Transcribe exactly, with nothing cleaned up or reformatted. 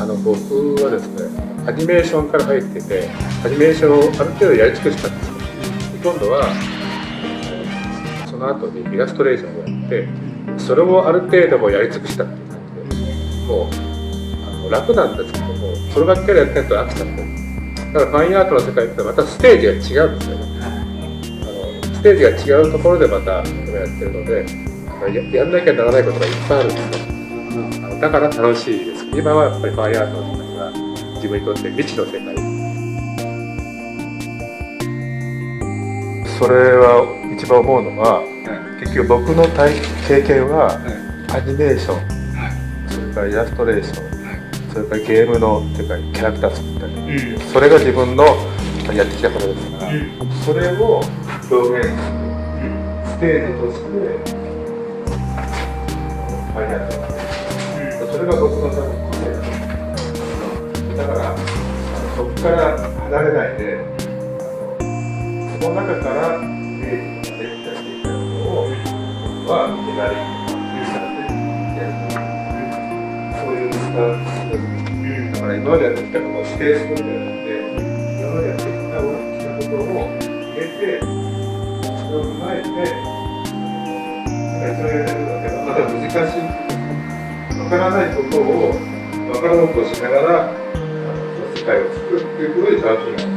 あの僕はですね、アニメーションから入ってて、アニメーションをある程度やり尽くしたんですよ。今度はその後にイラストレーションをやって、それをある程度もやり尽くしたっていう感じで、もうあの楽なんですけども、そればっかりやってると飽きちゃってる。だからファインアートの世界ってまたステージが違うんですよね。あのステージが違うところでまたやってるので、や, やんなきゃならないことがいっぱいあるんですよ。あのだから楽しいです。今はやっぱりファインアートの世界が自分にとって未知の世界。それは一番思うのは、はい、結局僕の体経験は、はい、アニメーション、はい、それからイラストレーション、はい、それからゲームの世界、キャラクター作ったり、うん、それが自分のやってきたことですから、うん、それを表現する、うん、ステージとしてファインアートがある、うん、それが僕の作品で、だからそこから離れないで。その中からイメージができたしていたことをはギャラリーにされてやる、そういうスタンスだから今までやってきたことを否定するんじゃなくて、今までやってきたことを入れて、それを踏まえて、それをやるのではまだ難しい、わからないことをわからなくしながら世界を作るっていうことで楽しみがある。